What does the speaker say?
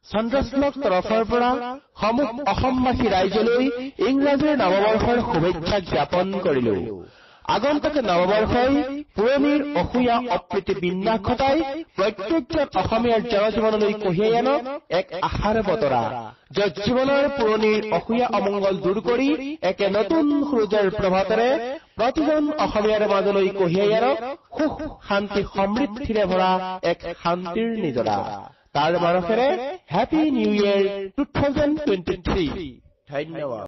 চন্দ্ৰশ্লক তৰফৰ পৰা সমূহ অসমবাসী ৰাইজলৈ ইংৰাজীৰ নৱবৰ্ষৰ শুভেচ্ছা জ্ঞাপন কৰিলো। আগন্তুক নৱবৰ্ষই পুৰণিৰ অসূয়া অপ্ৰীতি বিনাশ ঘটাই প্ৰত্যেকজন অসমীয়াৰ জনজীৱনলৈ কঢ়িয়াই আনক এক আশাৰ বতৰা, য'ত জীৱনৰ পুৰণিৰ অসূয়া অমংগল দূৰ কৰি একে নতুন সূৰ্যৰ প্ৰভাতেৰে প্ৰতিজন অসমীয়াৰ মাজলৈ কঢ়িয়াই আনক সুখ শান্তি সমৃদ্ধিৰে ভৰা এক শান্তিৰ নিজৰা। তাৰ মানসেৰে হেপী নিউ ইয়েৰ 2023। ধন্যবাদ।